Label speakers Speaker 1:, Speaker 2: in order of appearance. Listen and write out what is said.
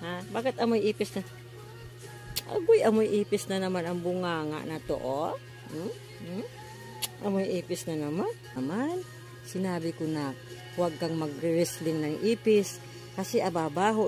Speaker 1: Ha? Bakit amoy ipis na? Agoy, amoy ipis na naman ang bunganga na to, oh. Amoy ipis na naman. Sinabi ko na huwag kang magre-wrestling ng ipis kasi ababaho